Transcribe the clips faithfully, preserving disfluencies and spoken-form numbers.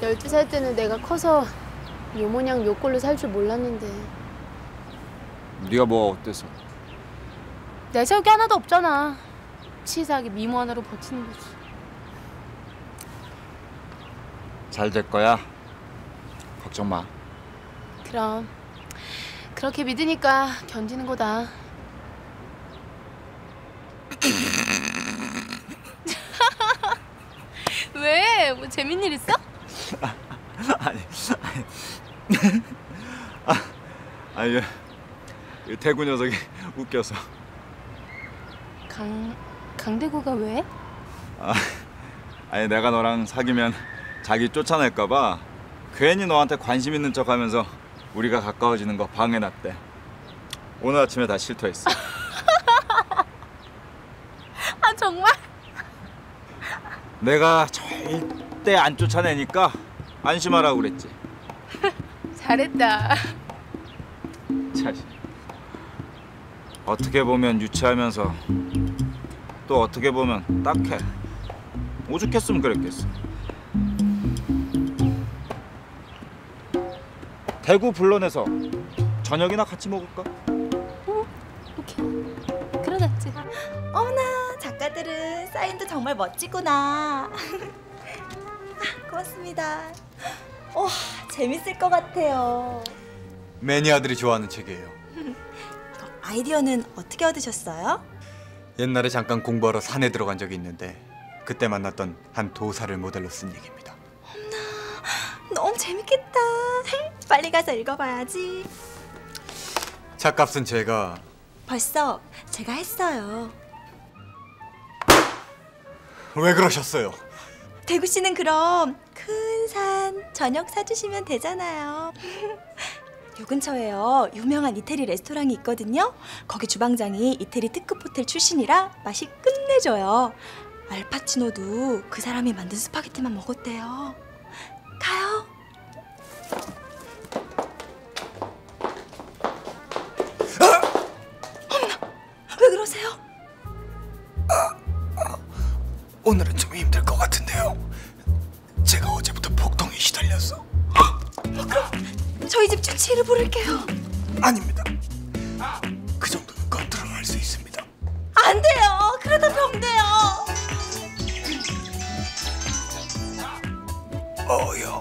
열두 살 때는 내가 커서 요 모양 요 꼴로 살 줄 몰랐는데. 네가 뭐 어때서? 내세울 게 하나도 없잖아. 치사하게 미모 하나로 버티는 거지. 잘 될 거야. 걱정 마. 그럼 그렇게 믿으니까 견디는 거다. 왜? 뭐 재밌는 일 있어? 아니, 아니, 아, 아니, 이 대구 녀석이 웃겨서. 강 강대구가 왜? 아, 아니 내가 너랑 사귀면 자기 쫓아낼까봐 괜히 너한테 관심 있는 척하면서 우리가 가까워지는 거 방해놨대. 오늘 아침에 다 실토했어. 아 정말? 내가 절대 안 쫓아내니까 안심하라고 그랬지. 잘했다. 자식. 어떻게 보면 유치하면서 또 어떻게 보면 딱해. 오죽했으면 그랬겠어. 대구 불러내서 저녁이나 같이 먹을까? 어? 오케이. 그러겠지. 어머나, 작가들은 사인도 정말 멋지구나. 아, 고맙습니다. 와, 재밌을 것 같아요. 매니아들이 좋아하는 책이에요. 아이디어는 어떻게 얻으셨어요? 옛날에 잠깐 공부하러 산에 들어간 적이 있는데 그때 만났던 한 도사를 모델로 쓴 얘기입니다. 너무 재밌겠다. 빨리 가서 읽어봐야지. 차값은 제가... 벌써 제가 했어요. 왜 그러셨어요? 대구 씨는 그럼 큰 산 저녁 사주시면 되잖아요. 요 근처에요, 유명한 이태리 레스토랑이 있거든요. 거기 주방장이 이태리 특급 호텔 출신이라 맛이 끝내줘요. 알파치노도 그 사람이 만든 스파게티만 먹었대요. 가요. 어머나, 왜 그러세요? 오늘은 좀 힘들 것 같은데요. 제가 어제부터 복통에 시달려서. 그럼 저희 집 주치의를 부를게요. 아닙니다. 그 정도는 컨트롤할 수 있습니다. 안 돼요. 그러다 병돼요. 어여.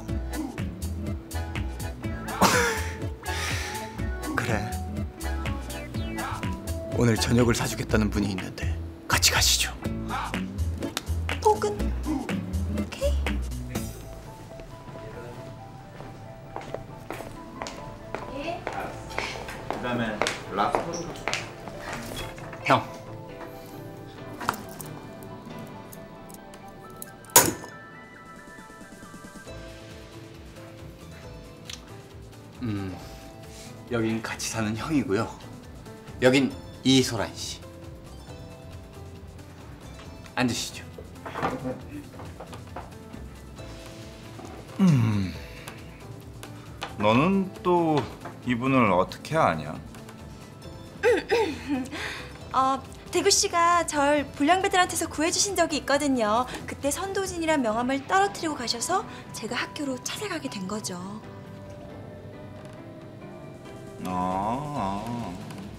그래. 오늘 저녁을 사주겠다는 분이 있는데 같이 가시죠. 복은 오케이. 그다음에 랍스터. 형. 음, 여긴 같이 사는 형이고요. 여긴 이소란 씨. 앉으시죠. 음, 너는 또 이분을 어떻게 아냐? 어, 대구 씨가 절 불량배들한테서 구해주신 적이 있거든요. 그때 선도진이란 명함을 떨어뜨리고 가셔서 제가 학교로 찾아가게 된 거죠. 아, 아.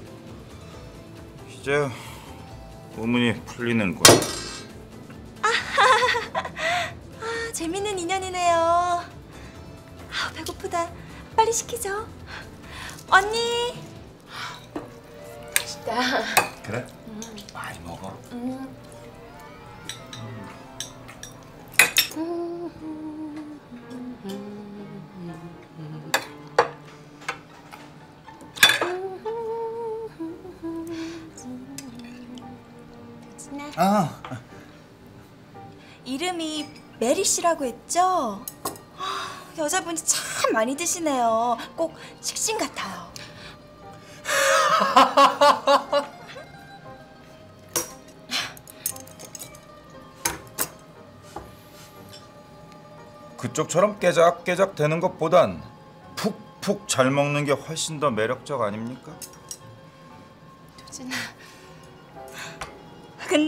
이제 의문이 풀리는 거야. 아, 재밌는 인연이네요. 아, 배고프다. 빨리 시키죠. 언니. 맛있다. 그래? 음. 많이 먹어. 음. 아, 이름이 메리 씨라고 했죠? 아, 여자분이 참 많이 드시네요. 꼭 식신 같아요. 그쪽처럼 깨작깨작 되는 것보단 푹푹 잘 먹는 게 훨씬 더 매력적 아닙니까? 도진아.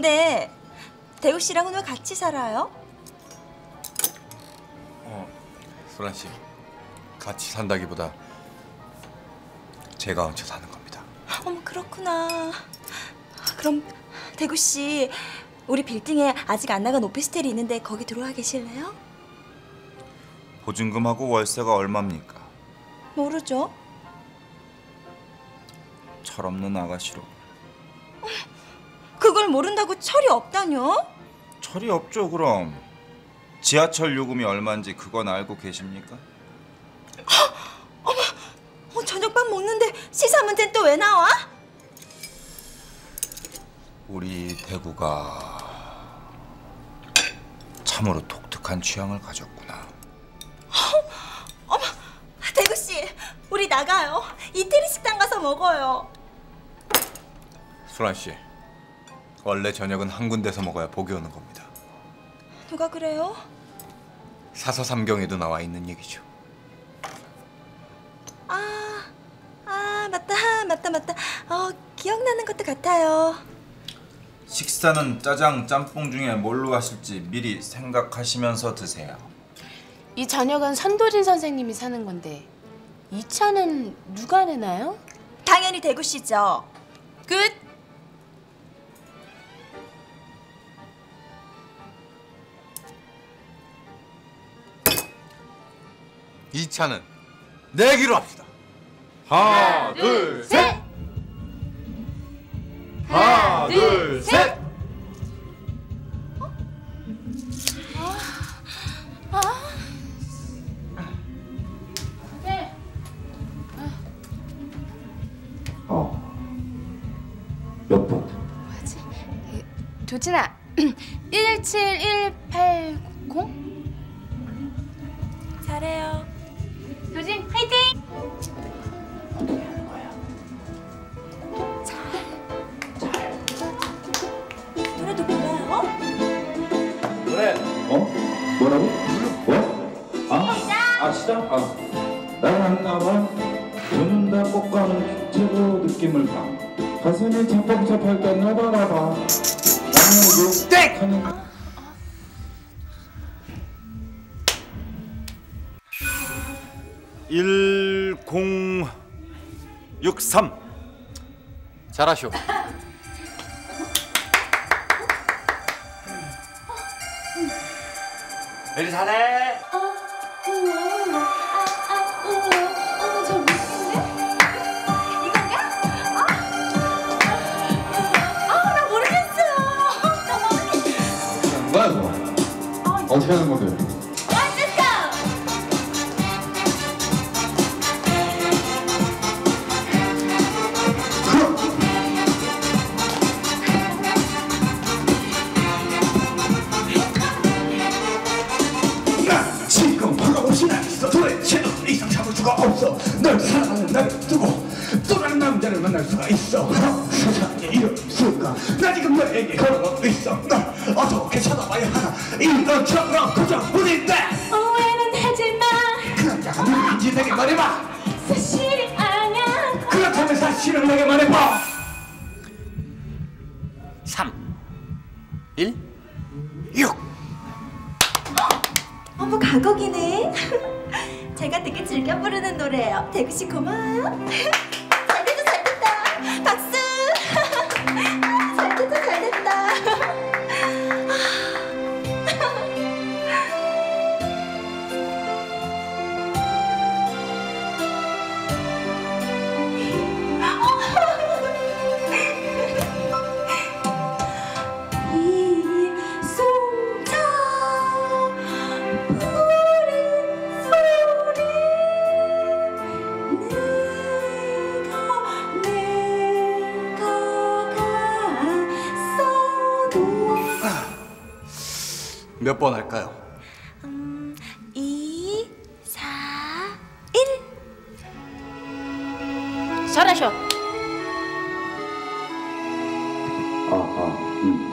근데 대우 씨랑은 왜 같이 살아요? 어, 소란 씨, 같이 산다기보다 제가 얹혀 사는 겁니다. 어머 그렇구나. 그럼 대구 씨, 우리 빌딩에 아직 안 나간 오피스텔이 있는데 거기 들어와 계실래요? 보증금하고 월세가 얼마입니까? 모르죠. 철없는 아가씨로. 그걸 모른다고 철이 없다뇨? 철이 없죠 그럼. 지하철 요금이 얼마인지 그건 알고 계십니까? 어, 저녁밥 먹는데 시사 문제는 또 왜 나와? 우리 대구가 참으로 독특한 취향을 가졌구나. 어머, 대구 씨, 우리 나가요. 이태리 식당 가서 먹어요. 소란 씨, 원래 저녁은 한 군데서 먹어야 복이 오는 겁니다. 누가 그래요? 사서삼경에도 나와 있는 얘기죠. 아, 아 맞다, 맞다, 맞다. 어, 기억나는 것도 같아요. 식사는 짜장, 짬뽕 중에 뭘로 하실지 미리 생각하시면서 드세요. 이 저녁은 선도진 선생님이 사는 건데 이 차는 누가 내나요? 당연히 대구 씨죠. 끝! 이 차는 내기로 합시다. 하나, 둘, 셋! 하나, 둘, 셋! 네. 어. 몇 번? 뭐지? 도진아, 일칠일팔공? 잘해요. 도진, 화이팅! 노래도 몰라요? 그래. 어? 뭐라고? 뭐? 아? 아 시작? 아. 나는 나와 눈은 다 꽃가는 최고 느낌을 봐. 가슴이 차곡차곡 떴나 바라봐. 나는 욕하는 일공육삼. 잘하쇼. 에리 잘해. 뭐야 이거? 어떻게 하는 건데? 나 지금 바라보시 않았어. 도대체 너 이상 참을 수가 없어. 널 사랑하는 나를 두고 또 다른 남자를 만날 수가 있어. 세상에 이럴 수가. 나 지금 너에게 걸어가고 있어. 널 어떻게 찾아봐야 하나. 이런처럼 고정뿐인데 오해는 하지마. 그 남자가 누구인지 내게 말해봐. 사실이 아냐. 그렇다면 사실을 내게 말해봐. 삼, 일, 육. 어머 가곡이네. 제가 되게 즐겨 부르는 노래예요. 대구 씨 고마워요. 잘 됐다, 잘 됐다. 박수. 잘 됐다, 잘 됐다. 이 송차 푸른 소리 내가 내가 갔어도 몇 번 할까요? 음, 이, 사, 일. 잘하셔. 아, 아, 음.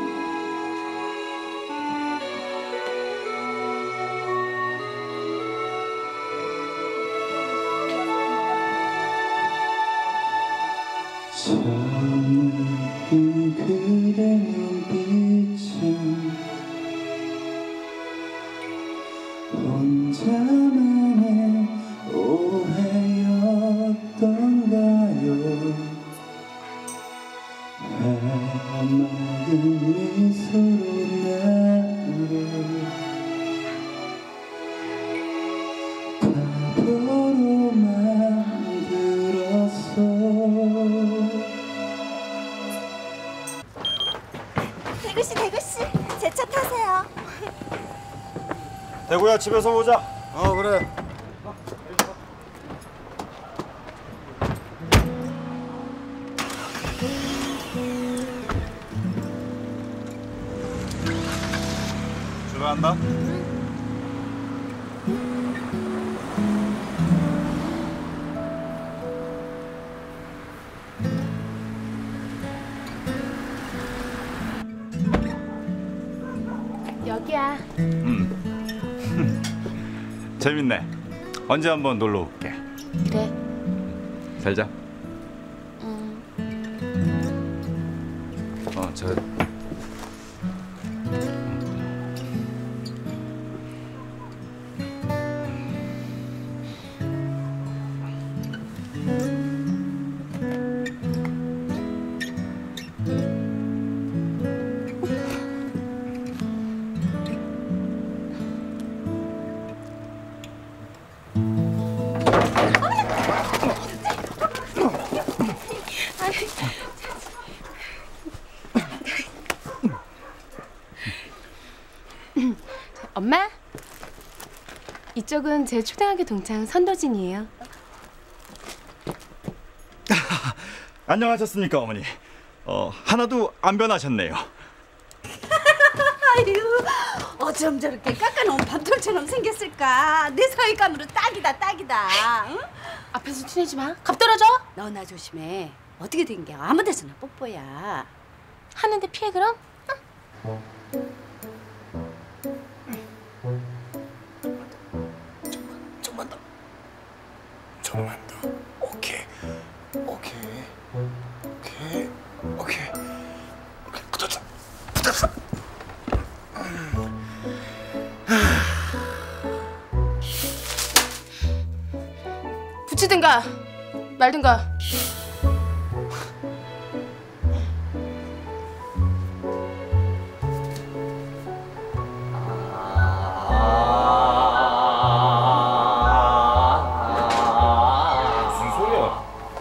처음 느낀 그대 눈빛은 혼자만의 타세요. 대구야 집에서 보자. 어 그래. 출발한다. 여기야. 음. 재밌네. 언제 한번 놀러 올게. 그래. 잘 자. 음. 어, 저 엄마? 이쪽은 제 초등학교 동창 선도진이에요. 안녕하셨습니까 어머니. 어 하나도 안 변하셨네요. 아유, 어쩜 저렇게 깎아놓은 밤톨처럼 생겼을까? 내 사위감으로 딱이다, 딱이다. 응? 앞에서 티내지 마. 갑 떨어져. 너나 조심해. 어떻게 된 게 아무 데서나 뽀뽀야. 하는데 피해 그럼? 좀만 더. 좀만 더. 오케이. 오케이. 오케이. 오케이. 오케이. 붙었어. 붙었어. 붙이든가 말든가. 무슨 소리야?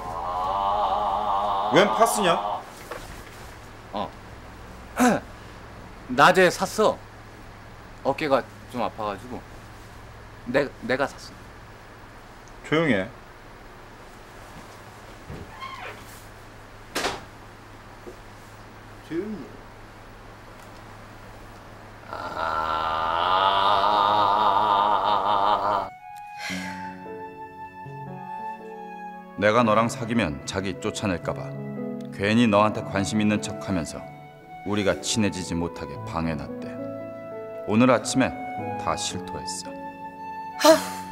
웬 파스냐? 어. 낮에 샀어. 어깨가 좀 아파가지고. 내 내가 샀어. 조용히 해. 조용히. 해. 내가 너랑 사귀면 자기 쫓아낼까봐 괜히 너한테 관심 있는 척하면서 우리가 친해지지 못하게 방해놨대. 오늘 아침에 다 실토했어. 하.